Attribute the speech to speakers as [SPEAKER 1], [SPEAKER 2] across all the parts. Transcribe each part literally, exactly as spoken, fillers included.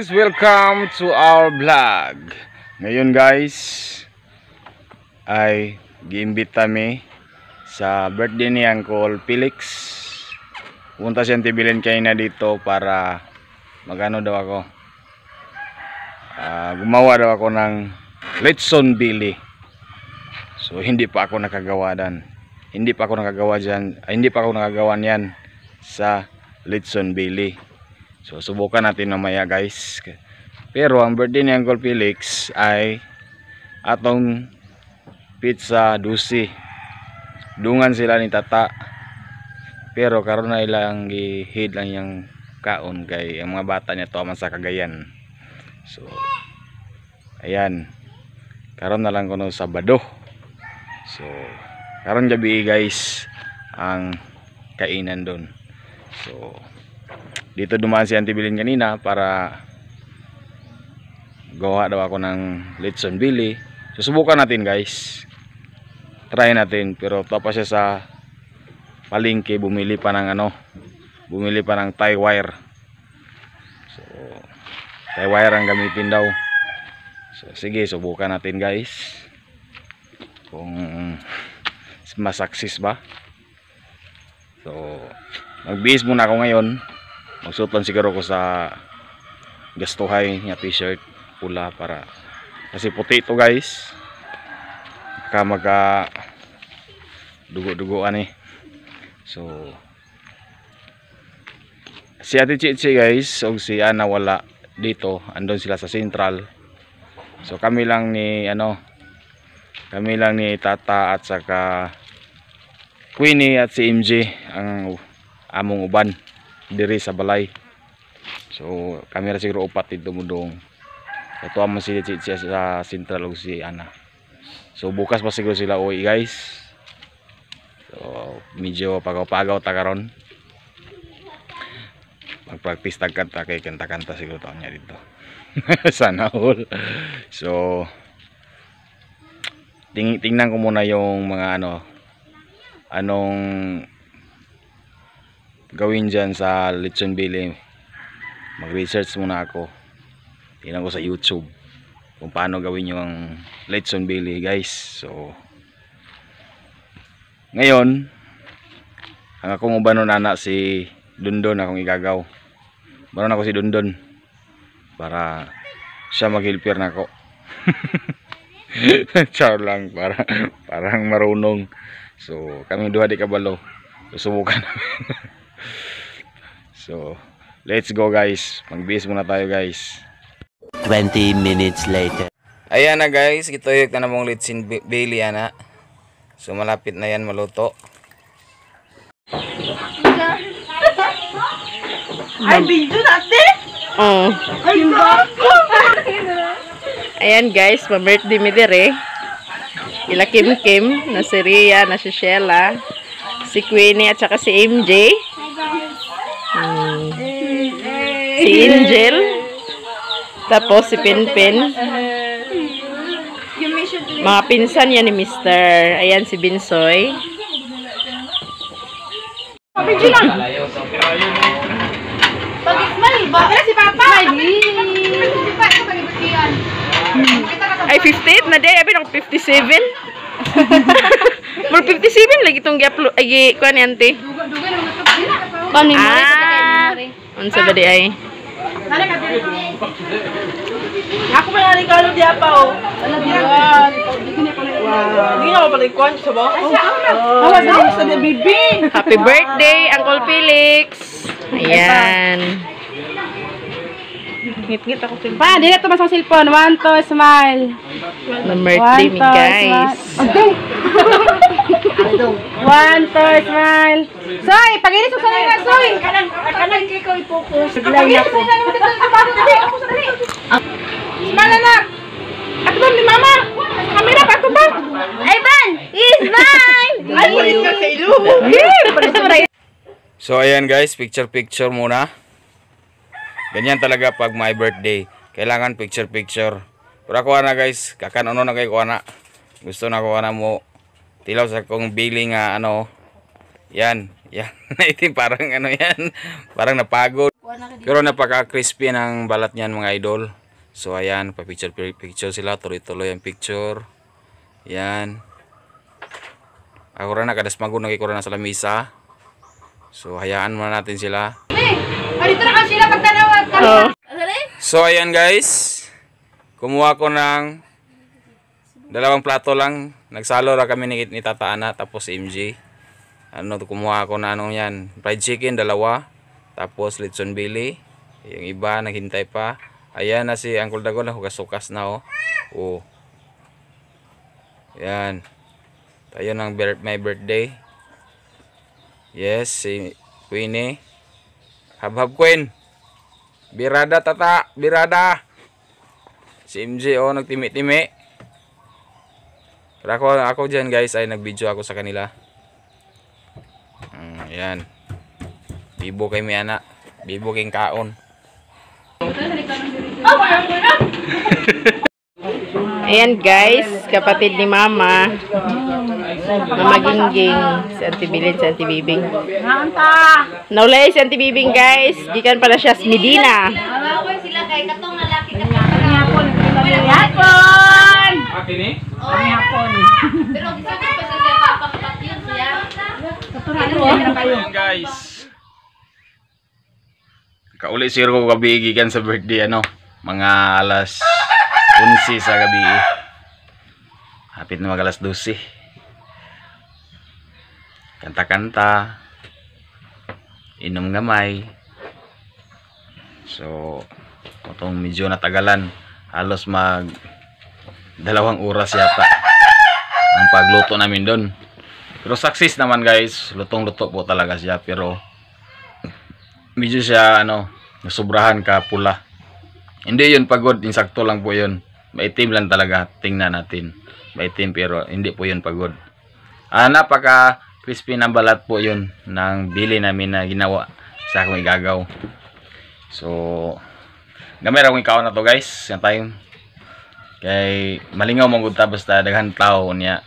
[SPEAKER 1] guys, welcome to our vlog. Ngayon guys ay giimbit kami sa birthday ni Uncle Felix. Punta siyang tibilin kayo na dito para magano daw ako. Uh, gumawa daw ako ng Litson Billy. So hindi pa ako nakagawa dan. Hindi pa ako nakagawa diyan. Ay, hindi pa ako nakagawa niyan sa Litson Billy. So subukan natin mamaya guys. Pero ang birthday ni Uncle Felix ay atong pizza dusi. Dungan sila ni tata. Pero karon na ilang gihid lang yung kaon kay ang mga bata niya to man sa Cagayan. So ayan. Karon na lang kuno Sabado. So karon gabi guys ang kainan doon. So dito dumaan si Auntie Bilin kanina para gawa daw ako ng Litson Billy. Susubukan natin guys. Try natin. Pero tapos siya sa palengke bumili pa ng ano. Bumili pa ng tie wire. So tie wire ang gamitin daw. So sige, subukan natin guys. Kung masaksis ba. So magbihis muna ako ngayon. Magsuot siguro ko sa gastuhay niya t-shirt pula para kasi puti ito guys. Baka maga dugo-dugoan eh. So si Ate Chichi guys o si Ana wala dito, andun sila sa Central. So kami lang ni ano kami lang ni Tata at saka Queenie at si M J ang among uban diri sa balay. So kami ra siguro upat dito mudong. Ito amo si Chichi sa Central ug si Ana. So bukas pa siguro sila uwi guys. So medyo pagaw-pagaw ta karon. Mag-practice tagkanta kay kanta-kanta siguro taon niya dito. Sana all. So ting tingnan ko muna yung mga ano anong gawin dyan sa Litson Billy. Mag-research muna ako. Tingnan ko sa YouTube kung paano gawin yung Litson Billy guys. So ngayon ang akong ubanon anak si Dundon akong igagaw. Baron ako si Dundon para siya mag-helper na ako. Char lang para parang marunong. So kami duha di kabalo. Susubukan namin. So let's go guys. Magbihis muna tayo guys.
[SPEAKER 2] twenty minutes later.
[SPEAKER 1] Ayan na guys, gituyok na namong Litson Billy ana. So malapit na yan maluto.
[SPEAKER 3] Ay, video natin!
[SPEAKER 4] Oh.
[SPEAKER 3] Ay, bako!
[SPEAKER 4] Ayan guys, pa-birthday mi dire. Ila Kim Kim, na si Ria, na si Sheila, si Queenie at saka si M J. Hmm. Si Angel. Tapos si Pinpin. Mga pinsan yan ni Mister. Ayan si Binsoy.
[SPEAKER 3] Video lang! Pag-smile ba? Kaya si Papa!
[SPEAKER 4] Ay, fifty-eight na day. Abi nang fifty-seven. More fifty-seven lagi itong gi-upload. Ay, kuha ni Auntie. Ah, unsa ba di ay?
[SPEAKER 3] Ako pa na regalo di apa o. Ano di yan? Hindi na ako palikwan sa ba? Awa sa sa bibi.
[SPEAKER 4] Happy birthday, Uncle Felix. Ayan. Ngit-ngit ako sa
[SPEAKER 3] Pa, di na ito masang cellphone. One, two, smile.
[SPEAKER 4] na birthday mi guys.
[SPEAKER 3] Okay. One, two, smile. Soy, pag-inis mo sa nga, Soy. Kanang kiko i-focus. Pag-inis mo sa nga, ako sa dali. Smile na. Ato ba ni Mama? Kamera pa ito ba? Ay, Ban! Is mine! Ay, palis ka sa ilo.
[SPEAKER 1] So ayan guys, picture picture muna. Ganyan talaga pag my birthday. Kailangan picture picture. Pero ako na guys, kakanono na kay ko na. Gusto na ko na mo tilaw sa kong billing nga ano. Yan, yan. Itim parang ano yan. Parang napagod. Pero napaka-crispy ng balat niyan mga idol. So ayan, pa-picture picture sila, tuloy-tuloy ang picture. Yan. Ako rin na kadas magun nagiko na sa lamisa. So hayaan muna natin sila.
[SPEAKER 3] Dito na kasi sila pagtanawan.
[SPEAKER 4] Oh.
[SPEAKER 1] So ayan guys. Kumuha ko ng dalawang plato lang. Nagsalo ra kami ni, ni Tata Ana tapos si M J. Ano kumuha ko na anong yan. Fried chicken dalawa. Tapos lechon Billy. Yung iba naghintay pa. Ayan na si Uncle Dagon, hugas-hugas na oh. Oh. Yan. Tayo ng my birthday. Yes, si Queenie. Hab-hab Queen. Birada tata, birada. Si M J oh nagtimi-timi. Pero ako, ako dyan guys ay nag-video ako sa kanila. Hmm, yan. Bibo kay mi anak. Bibo kay kaon.
[SPEAKER 4] Ayan guys, kapatid ni Mama. Mama Gingging, si Auntie Bilid, si Auntie Bibing. Naulay si Auntie Bibing guys. Gikan pala siya sa Medina.
[SPEAKER 3] Sila kay katong lalaki ka hapon. Hapon.
[SPEAKER 1] Akin eh?
[SPEAKER 3] Kami hapon. Pero gusto ko pa sa siya papakat yun siya. Katong kayo.
[SPEAKER 1] Guys. Kauli sir ko gabi gikan sa birthday ano, mga alas onse sa gabi. Hapit na mag alas dose. Kanta-kanta. Inom gamay. So, itong medyo natagalan. Halos mag dalawang oras yata ang pagluto namin doon. Pero success naman guys. Lutong-luto po talaga siya. Pero medyo siya ano, nasubrahan ka pula. Hindi yun pagod. Insakto lang po yun. Maitim lang talaga. Tingnan natin. Maitim pero hindi po yun pagod. Ah, napaka crispy na balat po yun ng bili namin na ginawa sa akong igagaw. So, gamay ra akong ikaw na to guys. Yan tayo. Kay malingaw mong gudta basta daghan tao niya.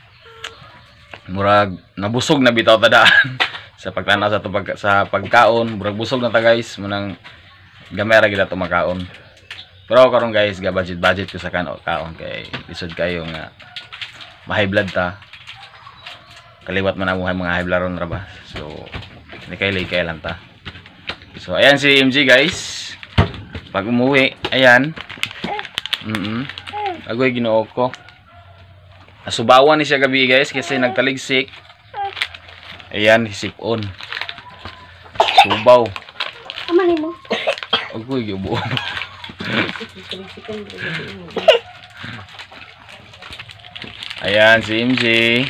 [SPEAKER 1] Murag nabusog na bitaw tadaan sa pagtanaw sa to pag, sa pagkaon. Murag busog na ta guys. Munang gamay ra gid ato makaon. Pero karon guys, ga budget budget ko sa kaon kaon kay lisod kayo nga ma-high blood ta. Kaliwat man ang mga high blood ron ra ba. So, hindi kay likay lang ta. So, ayan si M J guys. Pag umuwi, ayan. Mm -mm. Agoy ginoo ko. Asubawan ni siya gabi guys kasi nagtaligsik. Ayan, hisip-on. Subaw.
[SPEAKER 3] Amanin mo.
[SPEAKER 1] Agoy gibo. Ayan si M J.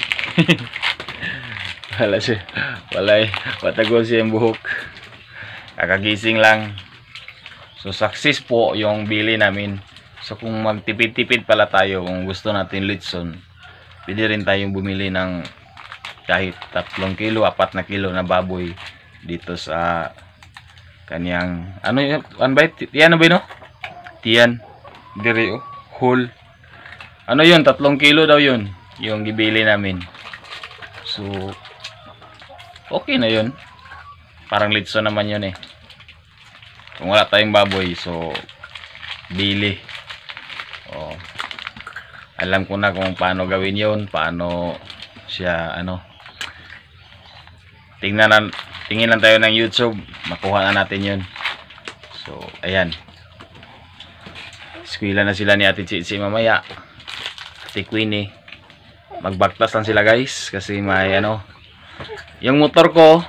[SPEAKER 1] Wala siya. Walay. Patago siya yung buhok. Kakagising lang. So success po yung bili namin. So kung magtipid-tipid pala tayo, kung gusto natin litson, pwede rin tayong bumili ng kahit tatlong kilo, apat na kilo na baboy dito sa kanyang ano yun? Ano ba? Tiyan na ba yun? No? Tiyan. Dire oh. Whole. Ano yun? Tatlong kilo daw yun. Yung gibili namin. So okay na yun. Parang litson naman yun eh. Kung wala tayong baboy, so bili. Oh. Alam ko na kung paano gawin yun, paano siya ano. Tingnan na, tingin lang tayo ng YouTube, makuha na natin yun. So, ayan. Eskwela na sila ni Ate Chichi mamaya. Ate Queenie. Magbaktas lang sila guys kasi may ano. Yung motor ko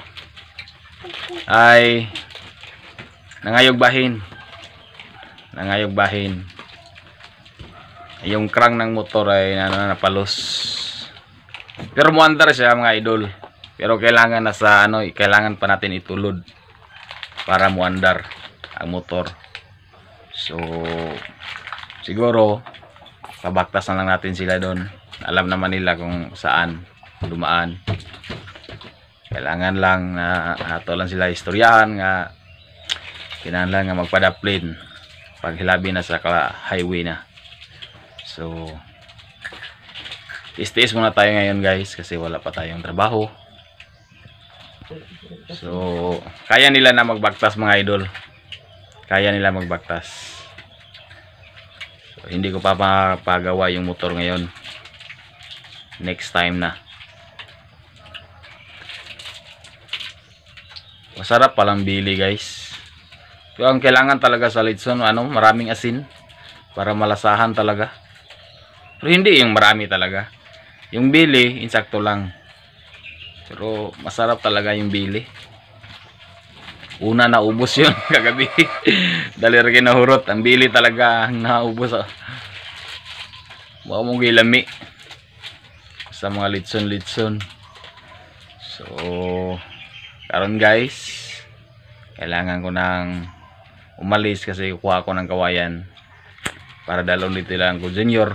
[SPEAKER 1] ay nangayog bahin. Nangayog bahin. Yung crank ng motor ay ano, napalos. Pero muandar siya mga idol. Pero kailangan na sa ano, kailangan pa natin itulod para muandar ang motor. So siguro kabaktas na lang natin sila doon. Alam naman nila kung saan dumaan. Kailangan lang na ato lang sila istoryahan nga kinahanglan nga magpadaplin pag hilabi na sa highway na. So tiis-tiis muna tayo ngayon guys kasi wala pa tayong trabaho. So, kaya nila na magbaktas mga idol. Kaya nila magbaktas. So, hindi ko pa mapagawa yung motor ngayon. Next time na. Masarap palang bili guys. Pero ang kailangan talaga sa Litson, ano, maraming asin para malasahan talaga. Pero hindi yung marami talaga. Yung bili, insakto lang. Pero masarap talaga yung bili. Una naubos yun kagabi. Dali rin nahurot. Ang bili talaga ang naubos. Oh. Baka mong gilami sa mga litson-litson. So, karon guys, kailangan ko nang umalis kasi kuha ko ng kawayan para dalawang ulit lang ko junior.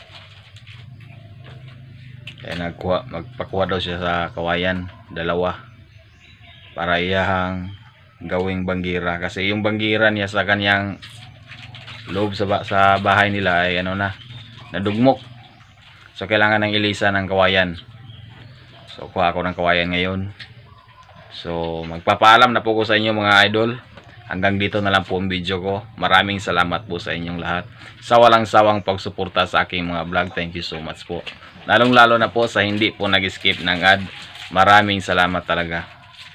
[SPEAKER 1] Kaya nagkuha, magpakuha daw siya sa kawayan, dalawa, para iyahang gawing banggira. Kasi yung banggira niya sa kanyang loob sa, sa bahay nila ay ano na, nadugmok. So kailangan ng ilisa ng kawayan. So kuha ako ng kawayan ngayon. So magpapaalam na po ko sa inyo mga idol. Hanggang dito na lang po ang video ko. Maraming salamat po sa inyong lahat sa walang sawang pagsuporta sa aking mga vlog. Thank you so much po. Lalong lalo na po sa hindi po nag-skip ng ad. Maraming salamat talaga.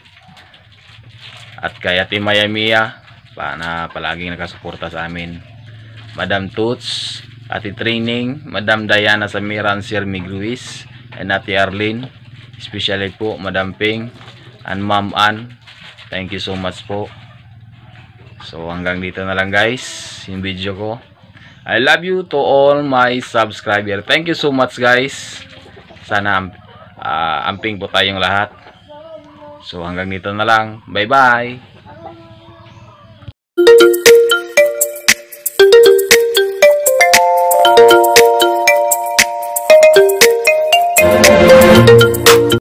[SPEAKER 1] At kay Ate Maya Mia pa na palaging nakasuporta sa amin. Madam Toots, Ate Training, Madam Diana Samiran Sir Miguis, and Ate Arlene. Especially po Madam Ping and Ma'am Ann. Thank you so much po. So hanggang dito na lang guys yung video ko. I love you to all my subscribers. Thank you so much guys. Sana uh, amping po tayong lahat. So hanggang dito na lang. Bye bye.